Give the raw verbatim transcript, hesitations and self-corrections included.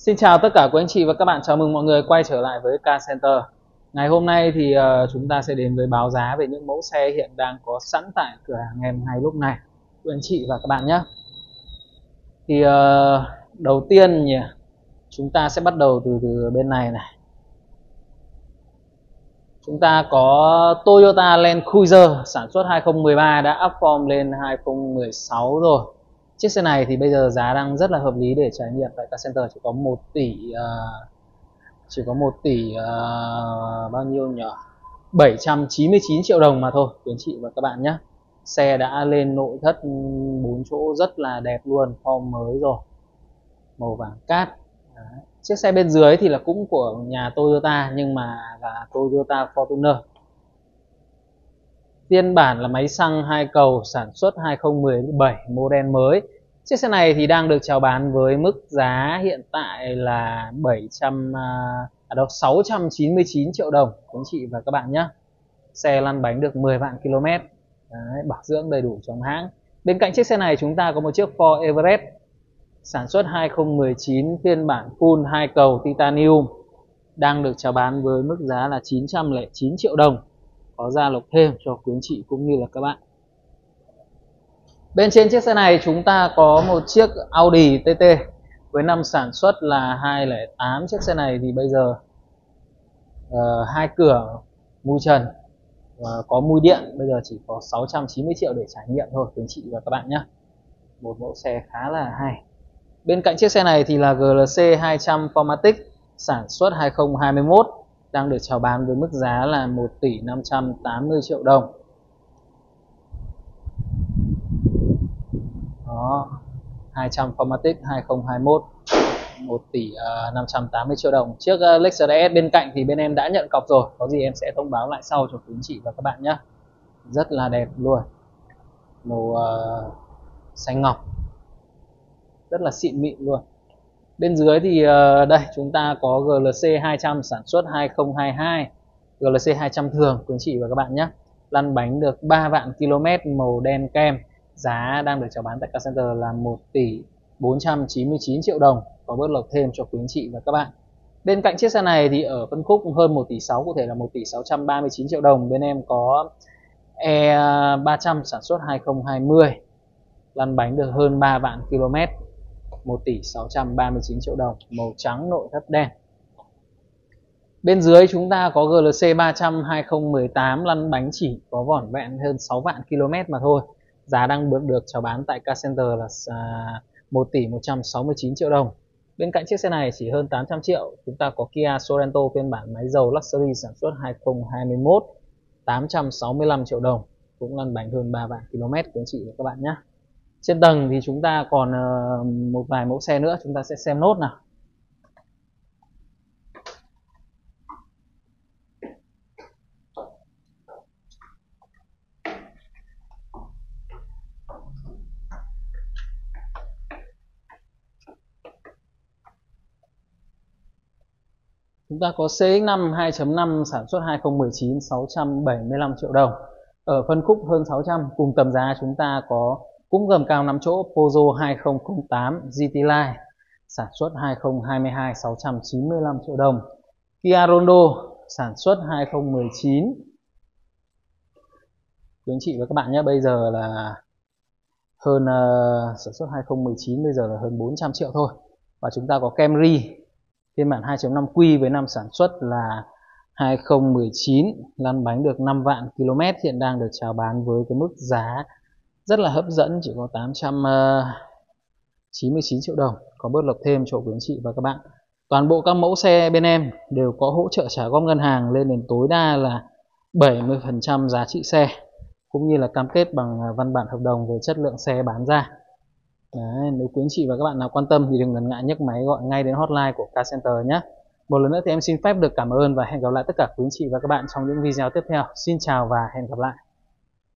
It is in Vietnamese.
Xin chào tất cả quý anh chị và các bạn, chào mừng mọi người quay trở lại với Car Center. Ngày hôm nay thì uh, chúng ta sẽ đến với báo giá về những mẫu xe hiện đang có sẵn tại cửa hàng em ngay lúc này, quý anh chị và các bạn nhé. Thì uh, đầu tiên nhỉ, chúng ta sẽ bắt đầu từ từ bên này này. Chúng ta có Toyota Land Cruiser sản xuất hai không một ba đã up form lên hai không một sáu rồi. Chiếc xe này thì bây giờ giá đang rất là hợp lý để trải nghiệm tại Car Center, chỉ có một tỷ uh, chỉ có một tỷ uh, bao nhiêu nhỉ? bảy trăm chín mươi chín triệu đồng mà thôi quý anh chị và các bạn nhé. Xe đã lên nội thất bốn chỗ rất là đẹp luôn, form mới rồi, màu vàng cát. Đấy. Chiếc xe bên dưới thì là cũng của nhà Toyota nhưng mà là Toyota Fortuner. Phiên bản là máy xăng hai cầu sản xuất hai không một bảy, model mới. Chiếc xe này thì đang được chào bán với mức giá hiện tại là bảy trăm à đâu sáu trăm chín mươi chín triệu đồng quý anh chị và các bạn nhé. Xe lăn bánh được mười vạn ki lô mét. Đấy, bảo dưỡng đầy đủ trong hãng. Bên cạnh chiếc xe này chúng ta có một chiếc Ford Everest sản xuất hai không một chín, phiên bản full hai cầu titanium, đang được chào bán với mức giá là chín trăm lẻ chín triệu đồng, có gia lộc thêm cho quý anh chị cũng như là các bạn. Bên trên chiếc xe này chúng ta có một chiếc Audi tê tê với năm sản xuất là hai không không tám. Chiếc xe này thì bây giờ uh, hai cửa mui trần và có mui điện, bây giờ chỉ có sáu trăm chín mươi triệu để trải nghiệm thôi quý anh chị và các bạn nhé. Một mẫu xe khá là hay. Bên cạnh chiếc xe này thì là giê lờ xê hai trăm Formatic sản xuất hai không hai mốt, đang được chào bán với mức giá là một tỷ năm trăm tám mươi triệu đồng. Đó, hai trăm Formatic hai không hai mốt, một tỷ năm trăm tám mươi triệu đồng. Chiếc uh, Lexus e ét bên cạnh thì bên em đã nhận cọc rồi, có gì em sẽ thông báo lại sau cho quý anh chị và các bạn nhé. Rất là đẹp luôn, màu uh, xanh ngọc, rất là xịn mịn luôn. Bên dưới thì uh, đây chúng ta có giê lờ xê hai trăm sản xuất hai không hai hai, giê lờ xê hai trăm thường quý anh chị và các bạn nhé. Lăn bánh được ba vạn ki lô mét, màu đen kem. Giá đang được chào bán tại Car Center là một tỷ bốn trăm chín mươi chín triệu đồng, có bớt lộc thêm cho quý anh chị và các bạn. Bên cạnh chiếc xe này thì ở phân khúc hơn một tỷ sáu, cụ thể là một tỷ sáu trăm ba mươi chín triệu đồng, bên em có E ba trăm sản xuất hai không hai không, lăn bánh được hơn ba vạn ki lô mét, một tỷ sáu trăm ba mươi chín triệu đồng, màu trắng nội thất đen. Bên dưới chúng ta có giê lờ xê ba trăm hai không một tám, lăn bánh chỉ có vỏn vẹn hơn sáu vạn ki lô mét mà thôi. Giá đang được, được chào bán tại Car Center là một tỷ một trăm sáu mươi chín triệu đồng. Bên cạnh chiếc xe này chỉ hơn tám trăm triệu, chúng ta có Kia Sorento phiên bản máy dầu Luxury sản xuất hai không hai mốt, tám trăm sáu mươi lăm triệu đồng, cũng lăn bánh hơn ba vạn ki lô mét quý anh chị và các bạn nhé. Trên tầng thì chúng ta còn một vài mẫu xe nữa, chúng ta sẽ xem nốt nào. Chúng ta có xê ích năm hai chấm năm sản xuất hai không một chín, sáu trăm bảy mươi lăm triệu đồng. Ở phân khúc hơn sáu trăm, cùng tầm giá chúng ta có cũng gầm cao năm chỗ Peugeot hai không không tám giê tê Line sản xuất hai không hai hai, sáu trăm chín mươi lăm triệu đồng. Kia Rondo sản xuất hai không một chín. Quý anh chị và các bạn nhé, bây giờ là hơn uh, sản xuất hai không một chín, bây giờ là hơn bốn trăm triệu thôi. Và chúng ta có Camry phiên bản hai chấm năm Q với năm sản xuất là hai không một chín, lăn bánh được năm vạn ki lô mét, hiện đang được chào bán với cái mức giá rất là hấp dẫn, chỉ có tám trăm chín mươi chín triệu đồng, có bớt lộc thêm cho quý anh chị và các bạn. Toàn bộ các mẫu xe bên em đều có hỗ trợ trả góp ngân hàng lên đến tối đa là bảy mươi phần trăm giá trị xe, cũng như là cam kết bằng văn bản hợp đồng về chất lượng xe bán ra. Đấy, nếu quý anh chị và các bạn nào quan tâm thì đừng ngần ngại nhấc máy gọi ngay đến hotline của Car Center nhé. Một lần nữa thì em xin phép được cảm ơn và hẹn gặp lại tất cả quý anh chị và các bạn trong những video tiếp theo. Xin chào và hẹn gặp lại.